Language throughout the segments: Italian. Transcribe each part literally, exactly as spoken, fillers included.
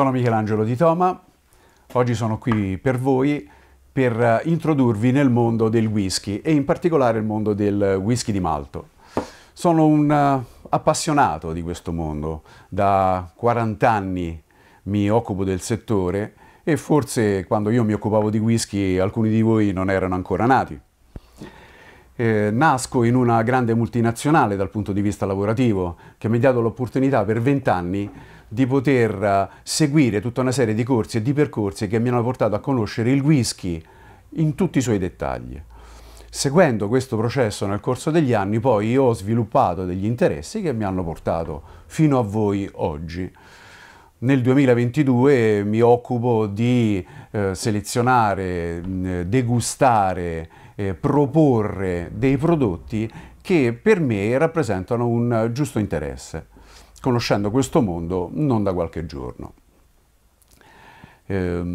Sono Michelangelo Di Toma, oggi sono qui per voi per introdurvi nel mondo del whisky e in particolare il mondo del whisky di malto. Sono un uh, appassionato di questo mondo, da quaranta anni mi occupo del settore e forse quando io mi occupavo di whisky alcuni di voi non erano ancora nati. Eh, nasco in una grande multinazionale dal punto di vista lavorativo che mi ha dato l'opportunità per vent'anni di poter uh, seguire tutta una serie di corsi e di percorsi che mi hanno portato a conoscere il whisky in tutti i suoi dettagli. Seguendo questo processo nel corso degli anni poi io ho sviluppato degli interessi che mi hanno portato fino a voi oggi. Nel duemilaventidue mi occupo di eh, selezionare, degustare, eh, proporre dei prodotti che per me rappresentano un giusto interesse, conoscendo questo mondo non da qualche giorno. Eh,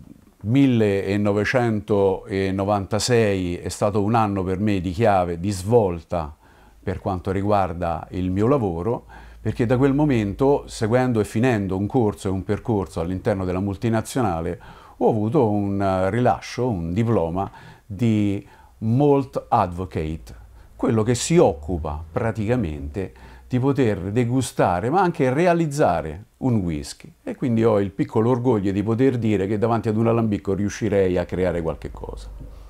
millenovecentonovantasei è stato un anno per me di chiave, di svolta per quanto riguarda il mio lavoro, perché da quel momento, seguendo e finendo un corso e un percorso all'interno della multinazionale, ho avuto un rilascio, un diploma di Malt Advocate, quello che si occupa praticamente di poter degustare ma anche realizzare un whisky, e quindi ho il piccolo orgoglio di poter dire che davanti ad un alambicco riuscirei a creare qualche cosa.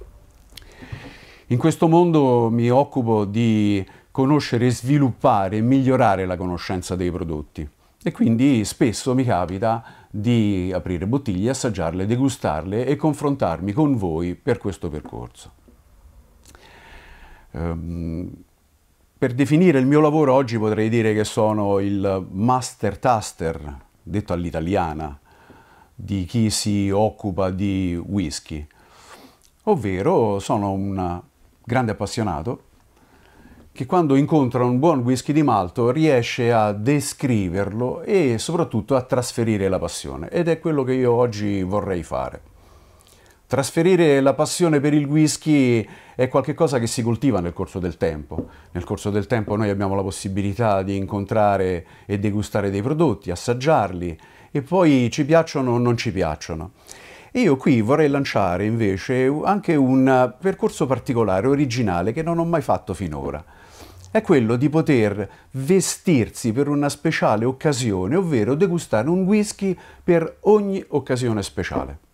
In questo mondo mi occupo di conoscere, sviluppare e migliorare la conoscenza dei prodotti e quindi spesso mi capita di aprire bottiglie, assaggiarle, degustarle e confrontarmi con voi per questo percorso. Um, per definire il mio lavoro oggi potrei dire che sono il master taster, detto all'italiana, di chi si occupa di whisky, ovvero sono un grande appassionato che quando incontra un buon whisky di malto riesce a descriverlo e soprattutto a trasferire la passione, ed è quello che io oggi vorrei fare. Trasferire la passione per il whisky è qualcosa che si coltiva nel corso del tempo. Nel corso del tempo noi abbiamo la possibilità di incontrare e degustare dei prodotti, assaggiarli e poi ci piacciono o non ci piacciono. Io qui vorrei lanciare invece anche un percorso particolare, originale, che non ho mai fatto finora. È quello di poter vestirsi per una speciale occasione, ovvero degustare un whisky per ogni occasione speciale.